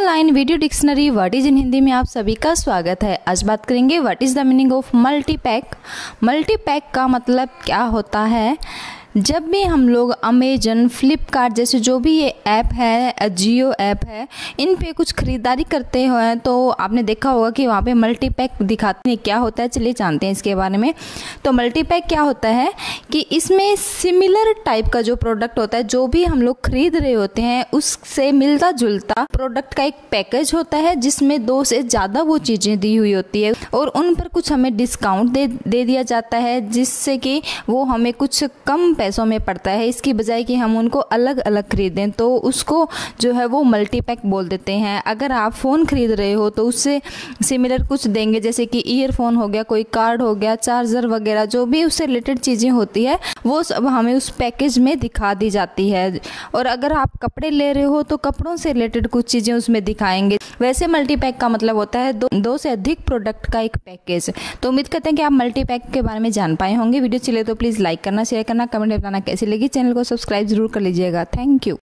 Online video dictionary what is in Hindi में आप सभी का स्वागत है। आज बात करेंगे what is the meaning of multipack. Multipack का मतलब क्या होता है। जब भी हम लोग अमेजन, फ्लिपकार्ट जैसे जो भी ये ऐप है, जियो ऐप है, इन पे कुछ ख़रीदारी करते हैं तो आपने देखा होगा कि वहाँ पे मल्टीपैक दिखाते हैं। क्या होता है चलिए जानते हैं इसके बारे में। तो मल्टीपैक क्या होता है कि इसमें सिमिलर टाइप का जो प्रोडक्ट होता है, जो भी हम लोग खरीद रहे होते हैं उससे मिलता जुलता प्रोडक्ट का एक पैकेज होता है, जिसमें 2 से ज़्यादा वो चीज़ें दी हुई होती है और उन पर कुछ हमें डिस्काउंट दे दिया जाता है, जिससे कि वो हमें कुछ कम पैसों में पड़ता है। इसकी बजाय कि हम उनको अलग अलग खरीदें तो उसको जो है वो मल्टीपैक बोल देते हैं। अगर आप फ़ोन खरीद रहे हो तो उससे सिमिलर कुछ देंगे, जैसे कि ईयरफोन हो गया, कोई कार्ड हो गया, चार्जर वगैरह, जो भी उससे रिलेटेड चीज़ें होती है वो सब हमें उस पैकेज में दिखा दी जाती है। और अगर आप कपड़े ले रहे हो तो कपड़ों से रिलेटेड कुछ चीज़ें उसमें दिखाएंगे। वैसे मल्टीपैक का मतलब होता है दो से अधिक प्रोडक्ट का एक पैकेज। तो उम्मीद करते हैं कि आप मल्टीपैक के बारे में जान पाए होंगे। वीडियो चले तो प्लीज़ लाइक करना, शेयर करना, कमेंट में बताना कैसी लगी। चैनल को सब्सक्राइब जरूर कर लीजिएगा। Thank you.